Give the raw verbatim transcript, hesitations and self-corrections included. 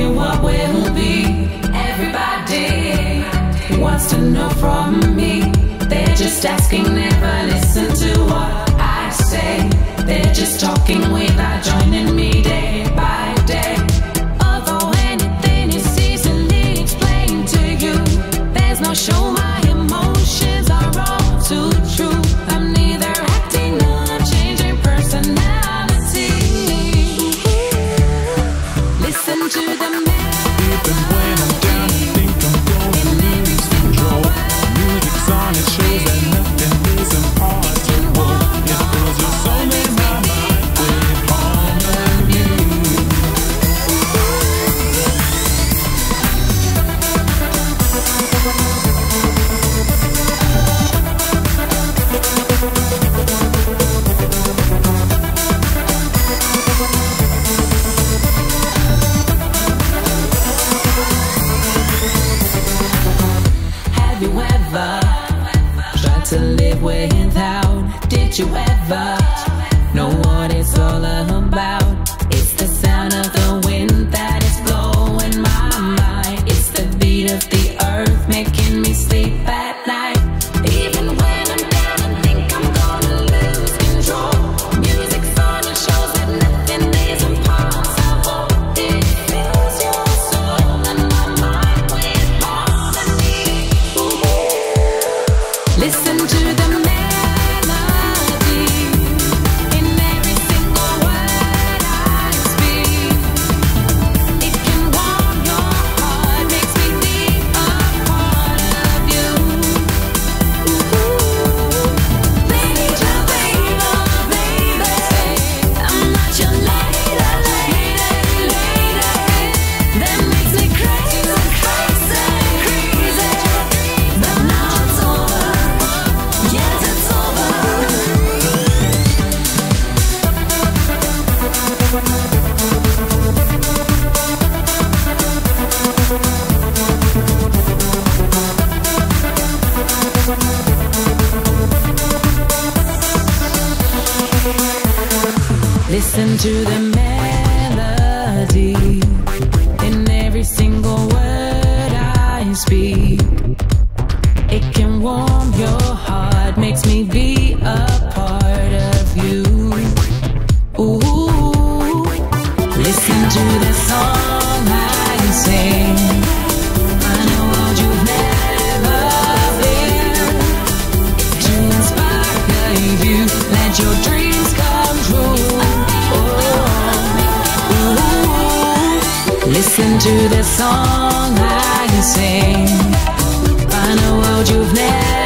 me what will be. Everybody wants to know from me. They're just asking, never listen to what I say. They're just talking without joining me day by day. Although anything is easily explained to you, there's no show my emotions are all too true. I'm neither acting nor I'm changing personality. Listen to the melody. Even when I'm down, I think I'm gonna lose control. Music's on, it shows that nothing is impossible. It fills your soul in my mind with harmony. Have you ever tried to live without? Did you ever know what it's all about? It's the sound of the wind that is blowing my mind. It's the beat of the earth making me sleep at night. Even when I'm down and think I'm gonna lose control, music's on, it shows that nothing is impossible. It fills your soul and my mind with harmony. Listen to the melody in every single word I speak. It can warm your heart, makes me feel a part of you. Major baby, baby, I'm not your lady, lady, lady. That makes me crazy, crazy, crazy. But now it's over. Yes, it's over. Listen to the melody in every single word I speak. It can warm your heart, makes me be a part of you. Ooh, listen to the song I sing. Find a world you've never been. To inspire you, let your dreams come true. Ooh, listen to the song I sing. Find a world you've never